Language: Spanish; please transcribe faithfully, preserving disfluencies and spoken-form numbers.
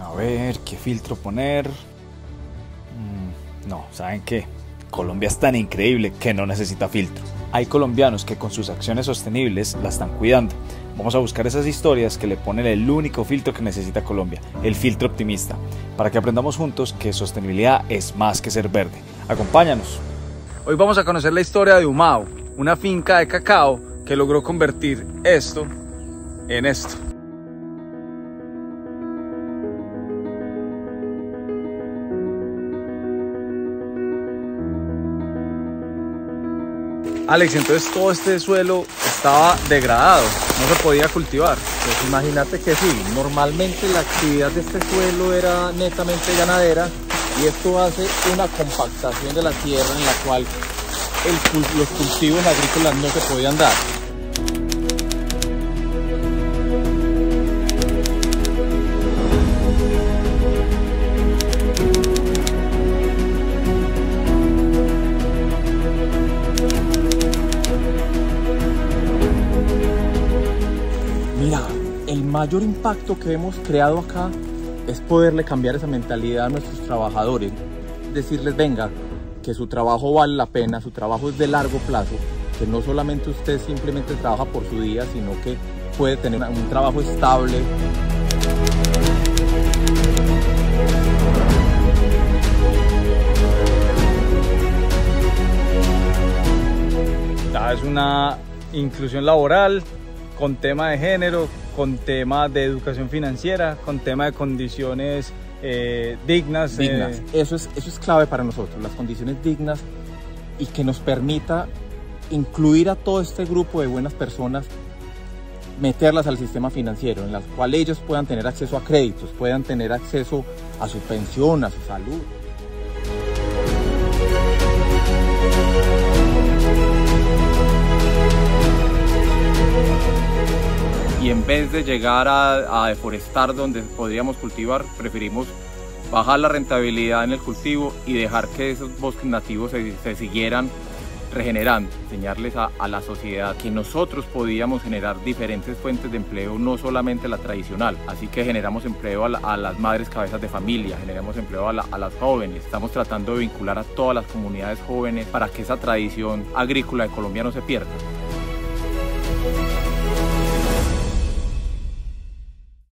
A ver, ¿qué filtro poner? Mm, no, ¿saben qué? Colombia es tan increíble que no necesita filtro. Hay colombianos que con sus acciones sostenibles la están cuidando. Vamos a buscar esas historias que le ponen el único filtro que necesita Colombia, el filtro optimista, para que aprendamos juntos que sostenibilidad es más que ser verde. Acompáñanos. Hoy vamos a conocer la historia de Humao, una finca de cacao que logró convertir esto en esto. Alex, entonces todo este suelo estaba degradado, no se podía cultivar. Pues imagínate que sí, normalmente la actividad de este suelo era netamente ganadera y esto hace una compactación de la tierra en la cual el, los cultivos agrícolas no se podían dar. Mira, el mayor impacto que hemos creado acá es poderle cambiar esa mentalidad a nuestros trabajadores. Decirles, venga, que su trabajo vale la pena, su trabajo es de largo plazo, que no solamente usted simplemente trabaja por su día, sino que puede tener un trabajo estable. Es una inclusión laboral, con tema de género, con tema de educación financiera, con tema de condiciones eh, dignas. dignas. Eh... Eso es, eso es clave para nosotros, las condiciones dignas y que nos permita incluir a todo este grupo de buenas personas, meterlas al sistema financiero, en las cuales ellos puedan tener acceso a créditos, puedan tener acceso a su pensión, a su salud. Y en vez de llegar a, a deforestar donde podríamos cultivar, preferimos bajar la rentabilidad en el cultivo y dejar que esos bosques nativos se, se siguieran regenerando, enseñarles a, a la sociedad que nosotros podíamos generar diferentes fuentes de empleo, no solamente la tradicional. Así que generamos empleo a, la, a las madres cabezas de familia, generamos empleo a, la, a las jóvenes. Estamos tratando de vincular a todas las comunidades jóvenes para que esa tradición agrícola de Colombia no se pierda.